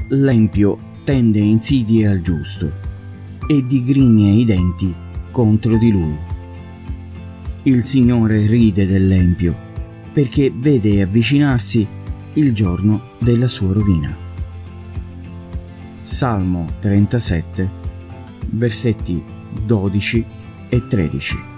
l'empio tende insidie al giusto e digrigna i denti contro di lui. Il Signore ride dell'empio perché vede avvicinarsi il giorno della sua rovina. Salmo 37, versetti 12 e 13.